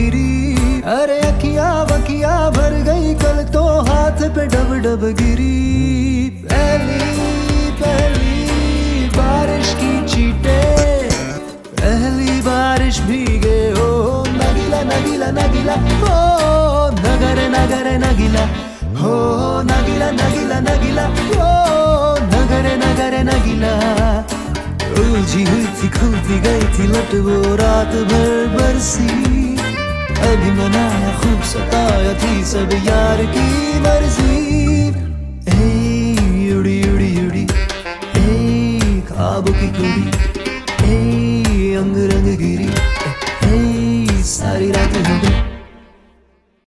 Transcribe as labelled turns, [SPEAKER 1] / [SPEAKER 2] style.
[SPEAKER 1] गिरी। अरे अखियां वखियां भर गई कल तो हाथ पे डब डब गिरी। पहली पहली बारिश की चीटे, पहली बारिश भीगे हो नगीला नगीला नगीला हो नगर नगर नगीला हो नगीला नगीला नगीला हो नगर नगर नगीला। उलझी हुई थी खुलती गई थी लट वो रात भर बरसी। अभी मनाया खूब सताया थी सब यार की मर्जी। ए उड़ी उड़ी उड़ी ए ख्वाब की कुड़ी, ए अंग रंग गिरी, ए सारी रात हो गई